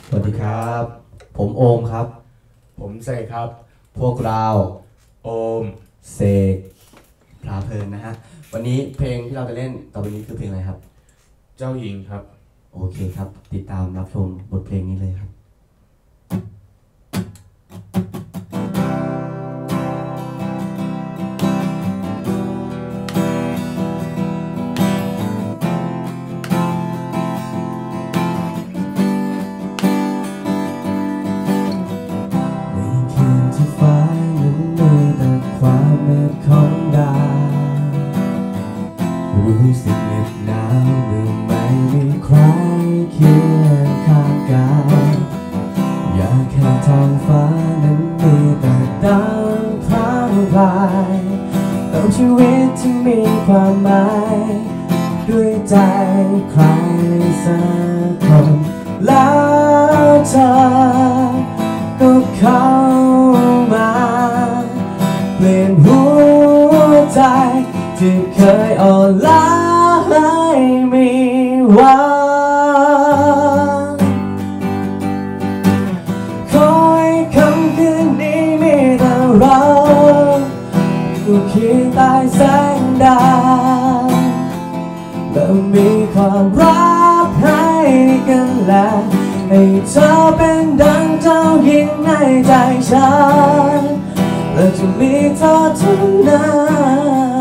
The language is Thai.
สวัสดีครับผมโอมครับผมเสกครับพวกเราโอมเสกพลาเพลินนะฮะวันนี้เพลงที่เราจะเล่นต่อไปนี้คือเพลงอะไรครับเจ้าหญิงครับโอเคครับติดตามรับชมบทเพลงนี้เลยครับรู้สึกเหน็บหนาวเมื่อไม่มีใครเคียงข้างกายอยากแค่ท้องฟ้านั้นมีแต่ดาวพร่างพรายเติมชีวิตที่มีความหมายด้วยใจใครสักคนแล้วเธอก็เข้ามาเปลี่ยนหัวใจที่เคยอ่อนล้าให้มีหวังคอยคำคืนนี้มีแต่เราอยู่เคียงใต้แสงดาวและมีความรักให้กันและให้เธอเป็นดังเจ้าหญิงในใจฉันและจะมีเธอเท่านั้น